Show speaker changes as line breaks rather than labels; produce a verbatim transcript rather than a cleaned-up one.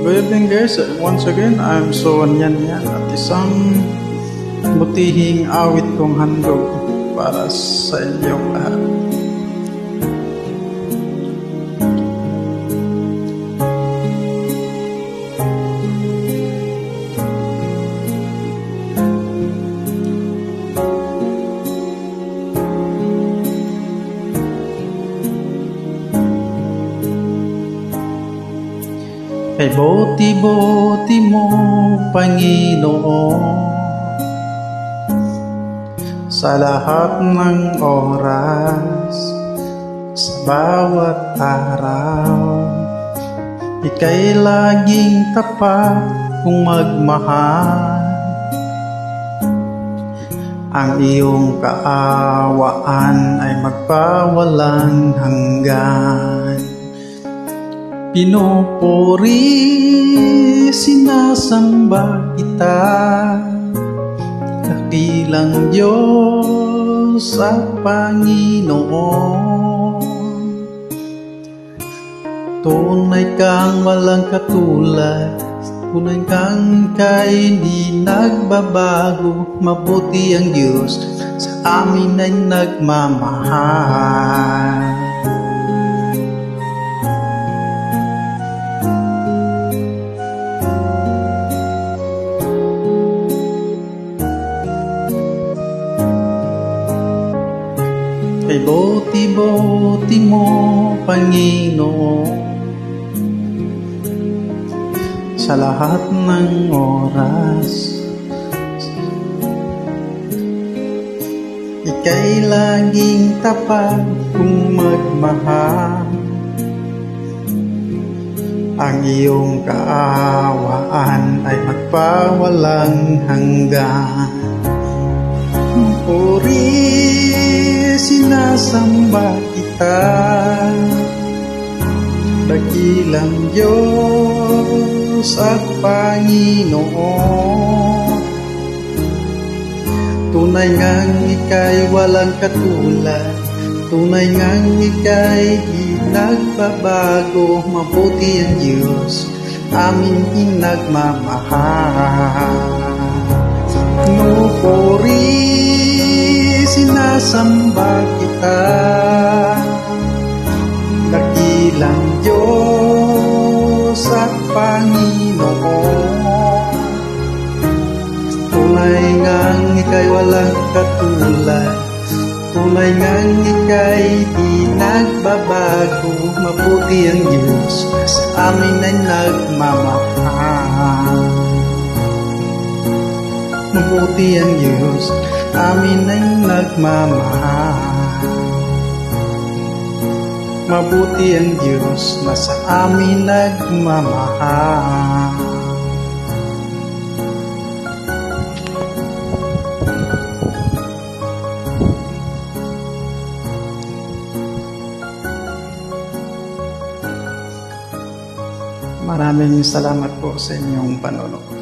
Good evening guys, once again I'm so Anyan yan at isang butihing awit kong handog para sa inyong lahat. Kay boti-boti mo, Panginoon, sa lahat ng oras, sa bawat araw, ika'y laging tapat kung magmahal. Ang iyong kaawaan ay magpawalang hanggan. Pinupuri, sinasamba kita, dakilang Diyos at Panginoon. Tunay kang walang katulad, tunay kang ika'y di nagbabago. Mabuti ang Diyos, sa amin ay nagmamahal. Kay boti-boti mo, Panginoon, sa lahat ng oras, ika'y laging tapat kung magmahal. Ang iyong kaawaan ay magpawalang hanggan. Puri, sinasamba kita, dakilang Diyos at Panginoon. Tunay ngang ika'y walang katulad, tunay ngang ika'y di nagbabago. Mabuti ang Diyos, amin inagmamahal. Nupuri, sinasamba kita, dakilang Diyos at Panginoon. Tunay ngang ika'y walang katulad, tunay ngang ika'y di nagbabago. Mabuti ang Diyos, sa amin ay nagmamahal. Mabuti ang Diyos, amin ay nagmamahal. Mabuti ang Diyos na sa amin nagmamahal. Maraming salamat po sa inyong panonood.